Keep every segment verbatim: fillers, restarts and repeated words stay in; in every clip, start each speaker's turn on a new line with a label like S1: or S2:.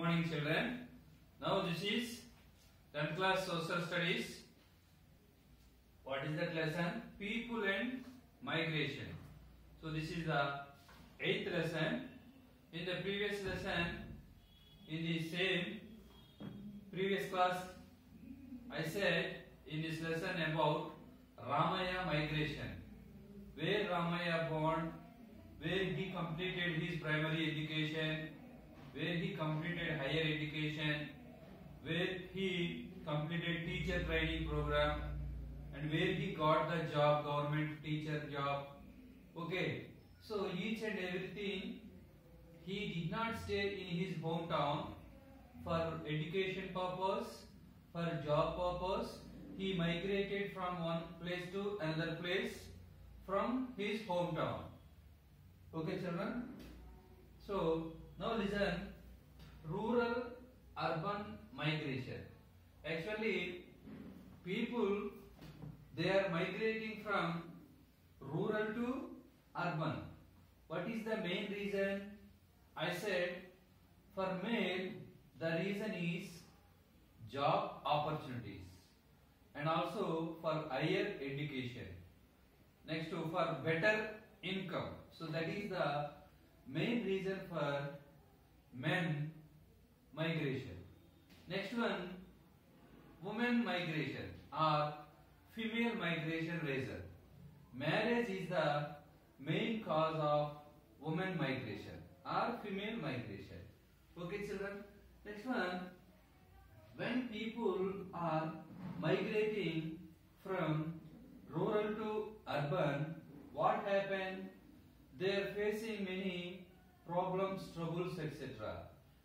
S1: morning, children. Now this is tenth class social studies. What is that lesson? People and migration. So this is the eighth lesson. In the previous lesson, in the same previous class, I said in this lesson about Ramaya migration, where Ramaya born, where he completed his primary education, where he completed higher education, where he completed teacher training program, and where he got the job, government teacher job. Okay, so each and everything, he did not stay in his hometown for education purpose, for job purpose. He migrated from one place to another place from his hometown. Okay, children. So now listen, rural urban migration. Actually, people, they are migrating from rural to urban. What is the main reason? I said for male, the reason is job opportunities and also for higher education. Next to for better income. So that is the main reason for men migration. Next one, women migration or female migration reason. Marriage is the main cause of women migration or female migration. Okay, children. Next one, when people are migrating from rural to urban, what happened? They are facing many problems, troubles, et cetera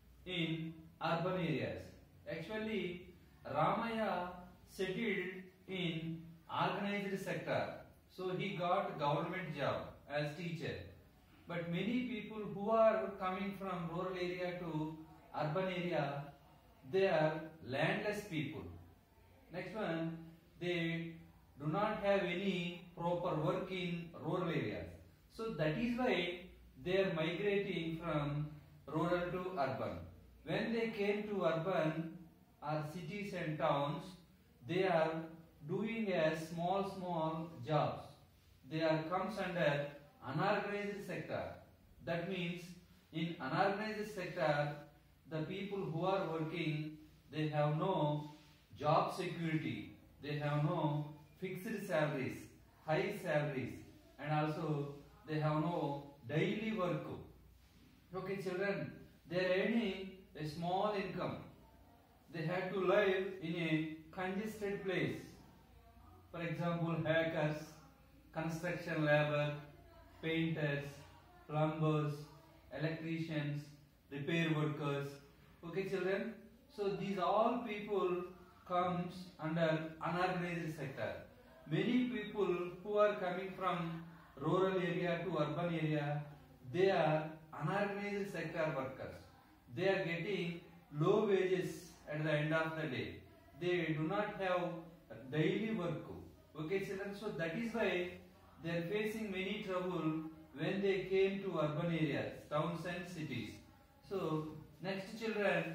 S1: in urban areas. Actually, Ramaya settled in organized sector, so he got government job as teacher. But many people who are coming from rural area to urban area, they are landless people. Next one, they do not have any proper work in rural areas. So that is why they are migrating from rural to urban. When they came to urban or cities and towns, they are doing a small small jobs. They are comes under unorganized sector. That means in unorganized sector, the people who are working, they have no job security. They have no fixed salaries, high salaries, and also they have no daily work. Okay, children, they are earning a small income. They have to live in a congested place. For example, hackers, construction labor, painters, plumbers, electricians, repair workers. Okay, children. So these all people comes under unorganized sector. Many people who are coming from rural area to urban area, they are unorganized sector workers. They are getting low wages at the end of the day. They do not have daily work. Okay, children. So that is why they are facing many trouble when they came to urban areas, towns and cities. So next, children,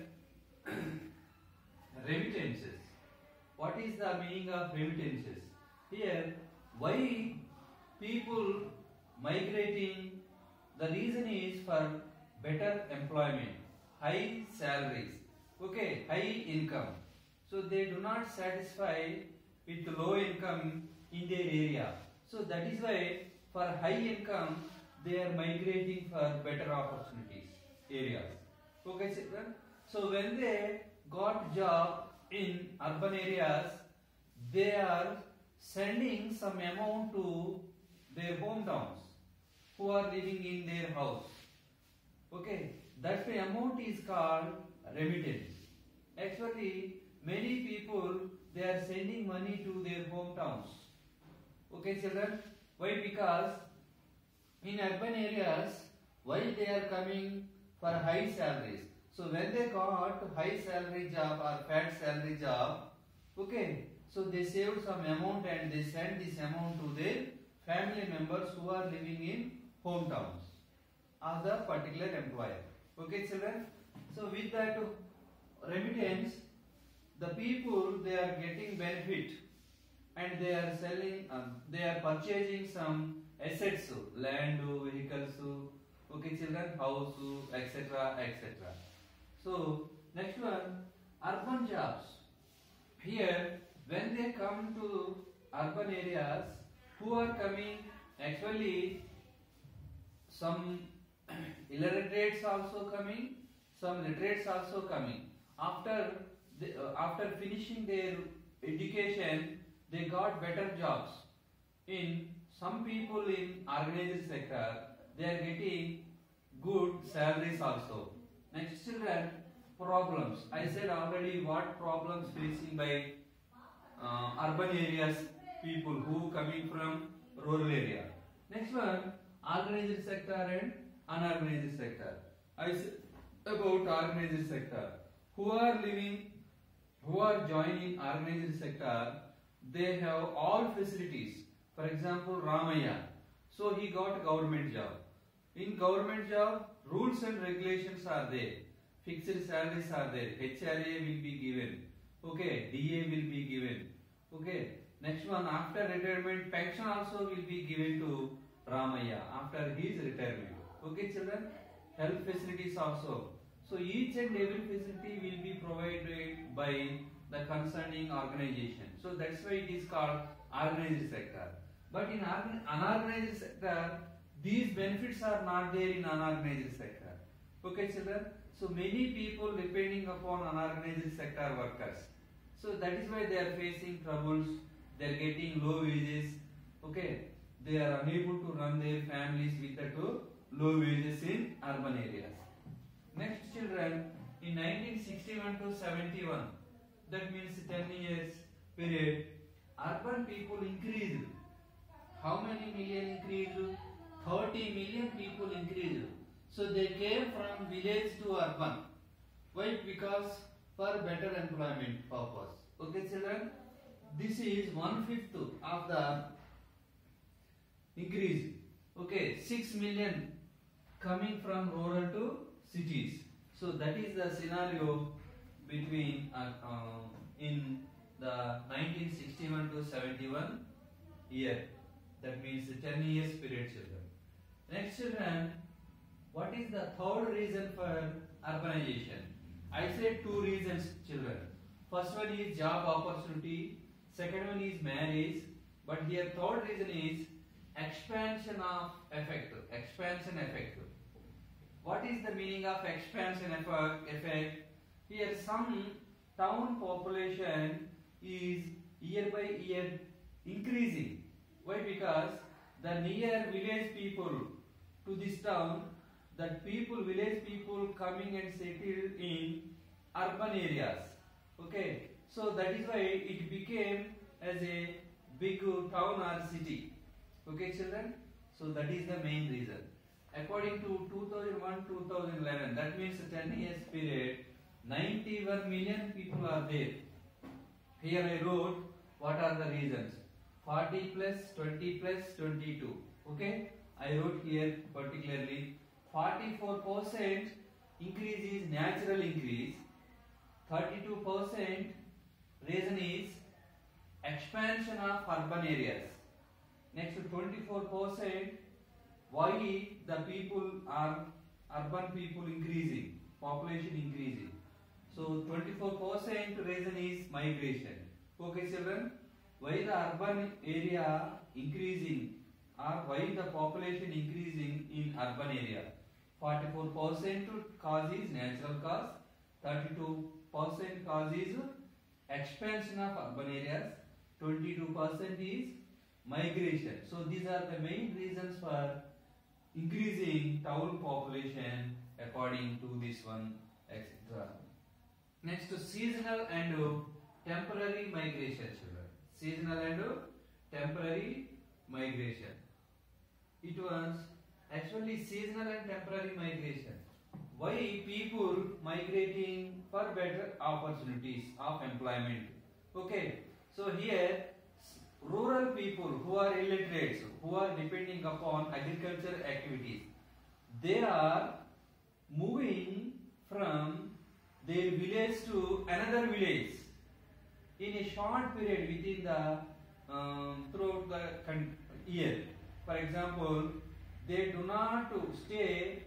S1: remittances. What is the meaning of remittances? Here, why people migrating? The reason is for better employment, high salaries, okay, high income. So they do not satisfy with low income in their area. So that is why for high income, they are migrating for better opportunities areas. Okay, children. So when they got job in urban areas, they are sending some amount to their hometowns who are living in their house. Okay, that amount is called remittance. Actually, many people, they are sending money to their hometowns. Okay, children. Why? Because in urban areas, why they are coming for high salaries? So when they got high salary job or fat salary job, okay, so they saved some amount and they sent this amount to their family members who are living in hometowns of the particular employer. Okay, children. So with that remittance, the people they are getting benefit and they are selling, uh, they are purchasing some assets, land, vehicles, okay children, house, et cetera et cetera. So next one, urban jobs. Here, when they come to urban areas, who are coming? Actually, some illiterates also coming, some literates also coming. After the, uh, after finishing their education, they got better jobs. In some people in organized sector, they are getting good salaries also. Next children, problems. I said already what problems facing by uh, urban areas people who coming from rural area. Next one, organized sector and unorganized sector. I said about organized sector. Who are living, who are joining organized sector, they have all facilities. For example, Ramaya. So he got a government job. In government job, rules and regulations are there. Fixed salaries are there. H R A will be given. Okay, D A will be given. Okay. Next one, after retirement, pension also will be given to Ramaya after his retirement. Okay, children. Health facilities also. So each and every facility will be provided by the concerning organization. So that's why it is called organized sector. But in unorganized sector, these benefits are not there in unorganized sector. Okay, children. So many people depending upon unorganized sector workers. So that is why they are facing troubles. They are getting low wages. Okay, they are unable to run their families with the low wages in urban areas. Next, children, in nineteen sixty-one to seventy-one, that means ten years period, urban people increased. How many million increased? thirty million people increased. So they came from village to urban. Why? Because for better employment purpose. Okay, children, this is one fifth of the increase. Okay, six million coming from rural to cities. So that is the scenario between uh, uh, in the nineteen sixty-one to seventy-one year. That means ten years period, children. Next, children, what is the third reason for urbanization? I said two reasons, children. First one is job opportunity. Second one is marriage. But here third reason is expansion of effect. Expansion effect. What is the meaning of expansion effect? Here some town population is year by year increasing. Why? Because the near village people to this town, that people, village people coming and settled in urban areas. Okay, so that is why it became as a big town or city. Okay, children, so that is the main reason. According to two thousand one to two thousand eleven, that means ten years period, ninety-one million people are there. Here I wrote what are the reasons. forty plus, twenty plus, twenty-two. Okay, I wrote here particularly forty-four percent increase is natural increase. thirty-two percent reason is expansion of urban areas. Next, twenty-four percent why the people are urban people increasing, population increasing. So twenty-four percent reason is migration. Okay, children, why the urban area increasing or why the population increasing in urban area? forty-four percent cause is natural cause, thirty-two percent cause is expansion of urban areas, twenty-two percent is migration. So these are the main reasons for increasing town population according to this one, et cetera. Next, seasonal and temporary migration, children. Seasonal and temporary migration. It was actually seasonal and temporary migration. Why people migrating for better opportunities of employment? Okay, so here rural people who are illiterates, who are depending upon agricultural activities, they are moving from their village to another village in a short period within the um, throughout the year. For example, they do not stay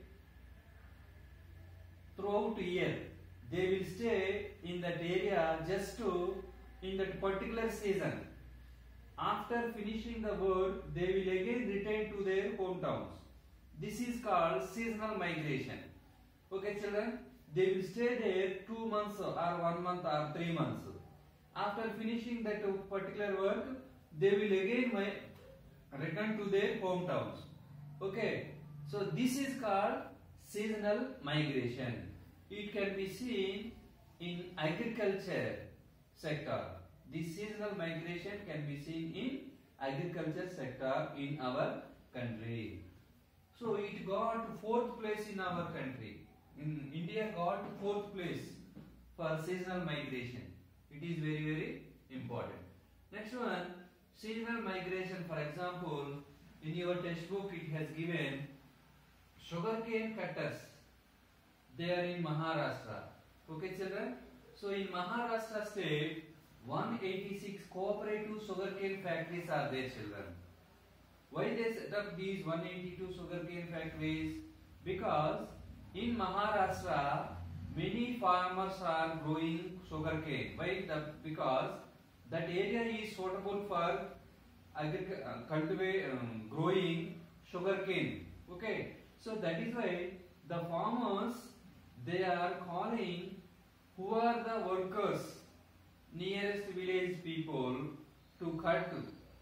S1: throughout the year. They will stay in that area just to in that particular season. After finishing the work, they will again return to their hometowns. This is called seasonal migration. Okay, children, they will stay there two months or one month or three months. After finishing that particular work, they will again return to their hometowns. Okay, so this is called seasonal migration. It can be seen in agriculture sector. This seasonal migration can be seen in agriculture sector in our country. So it got fourth place in our country. In India got fourth place for seasonal migration. It is very very important. Next one, seasonal migration. For example, in your textbook it has given sugarcane cutters. They are in Maharashtra. Okay, children. So in Maharashtra state, one hundred eighty-six cooperative sugarcane factories are there, children. Why they set up these one hundred eighty-two sugarcane factories? Because in Maharashtra, many farmers are growing sugarcane. Why? The, because that area is suitable for agriculture, cultivate, um, growing sugarcane. Okay, so that is why the farmers, they are calling who are the workers, nearest village people to cut,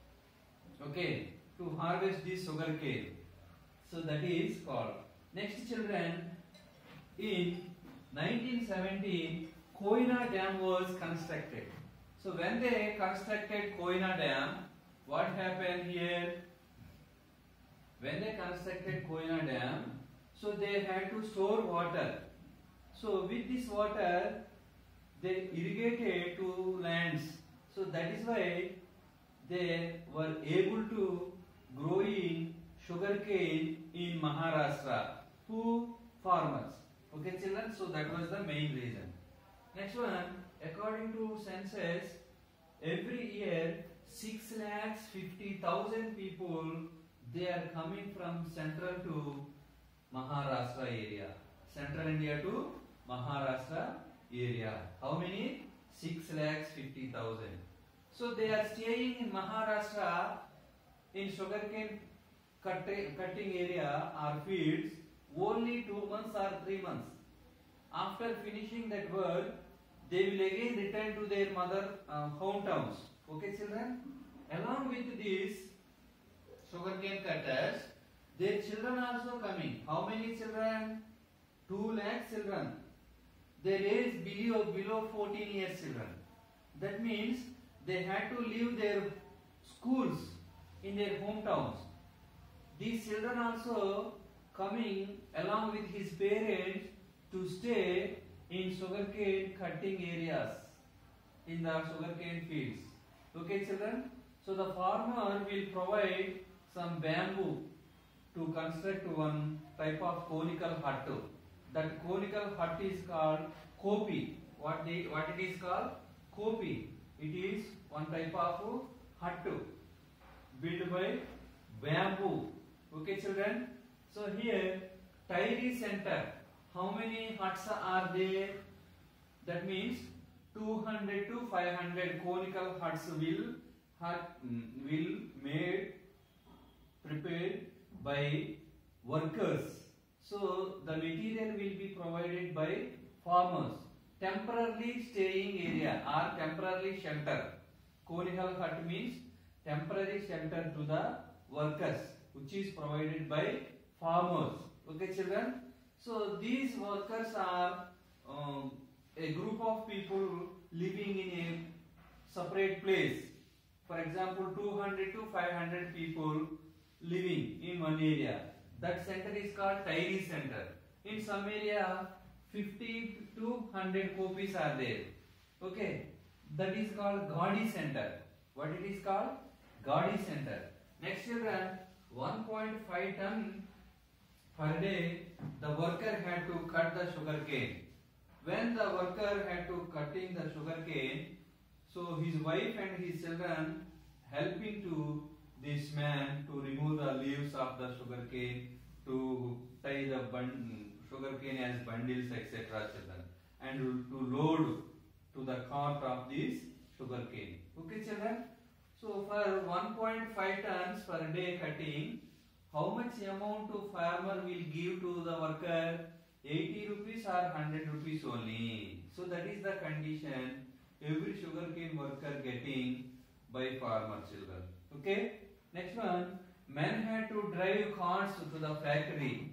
S1: okay, to harvest this sugarcane. So that is called. Next, children, in nineteen seventeen, Koyna Dam was constructed. So when they constructed Koyna Dam, what happened here? When they constructed Koyna Dam, so they had to store water. So with this water, they irrigated two lands. So that is why they were able to grow in sugarcane in Maharashtra. Who? Farmers. Okay, children. So that was the main reason. Next one, according to census, every year six lakhs fifty thousand people, they are coming from central to Maharashtra area. Central India to Maharashtra area. How many? six lakhs fifty thousand. So they are staying in Maharashtra in sugarcane cutting, cutting area or fields only two months or three months. After finishing that work, they will again return to their mother uh, hometowns. Okay, children? Along with these sugarcane cutters, their children also coming. How many children? two lakh children. Their age below, below fourteen years children. That means they had to leave their schools in their hometowns. These children also coming along with his parents to stay in sugarcane cutting areas, in the sugarcane fields. Okay, children? So the farmer will provide some bamboo to construct one type of conical hut. That conical hut is called kopi. What, they, what it is called? Kopi. It is one type of hut built by bamboo. Okay, children? So here, Tyre Center. How many huts are there? That means two hundred to five hundred conical huts will hut, will made prepared by workers. So the material will be provided by farmers. Temporarily staying area or temporarily shelter. Conical hut means temporary shelter to the workers, which is provided by farmers. Okay, children? So these workers are um, a group of people living in a separate place. For example, two hundred to five hundred people living in one area. That center is called Tyre Center. In some area, fifty to one hundred copies are there. Okay, that is called Gadi Center. What it is called? Gadi Center. Next, children, one point five ton per day, the worker had to cut the sugar cane. when the worker had to cutting the sugar cane, so his wife and his children helping to this man to remove the leaves of the sugar cane, to tie the bun- sugar cane as bundles, et cetera, children, and to load to the cart of this sugar cane. Okay, children. So for one point five tons per day cutting, how much amount to farmer will give to the worker? eighty rupees or one hundred rupees only. So that is the condition every sugarcane worker getting by farmer, children. Okay. Next one, men had to drive cars to the factory,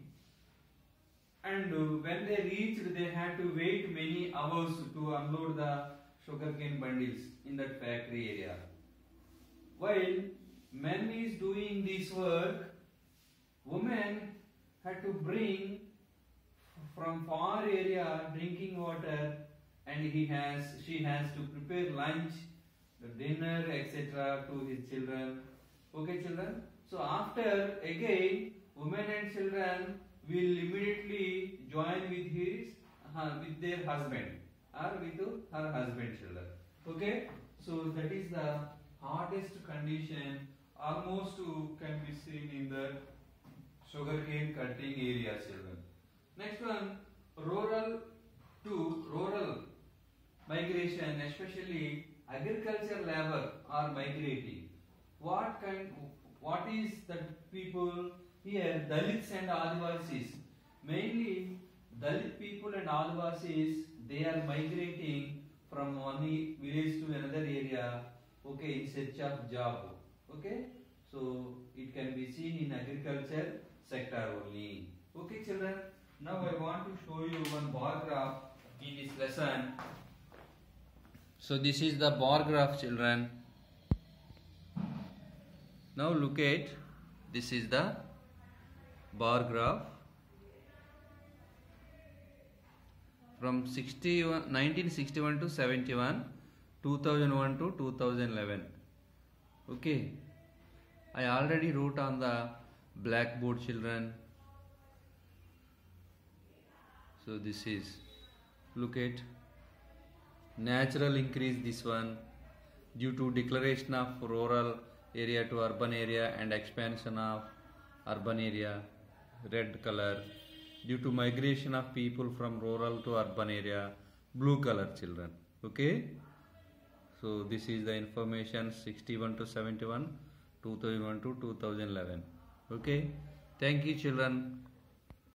S1: and when they reached, they had to wait many hours to unload the sugarcane bundles in that factory area. While men is doing this work, women had to bring from far area drinking water, and he has she has to prepare lunch, dinner, et cetera to his children. Okay, children. So after again, women and children will immediately join with his uh, with their husband or with her husband, children. Okay. So that is the hardest condition almost can be seen in the sugarcane cutting area, children. Next one, rural to rural migration, especially agriculture labor are migrating. What kind? What is the people here? Dalits and Adivasis. Mainly, Dalit people and Adivasis, they are migrating from one village to another area. Okay, in search of job. Okay, so it can be seen in agriculture sector only. Okay, children. Now I want to show you one bar graph in this lesson. So this is the bar graph, children. Now look at, this is the bar graph from nineteen sixty-one to seventy-one, two thousand one to two thousand eleven. Okay, I already wrote on the blackboard, children. So this is, look at, natural increase, this one, due to declaration of rural area to urban area and expansion of urban area, red color, due to migration of people from rural to urban area, blue color, children. Okay, so this is the information sixty-one to seventy-one, two thousand one to two thousand eleven. Okay, thank you, children.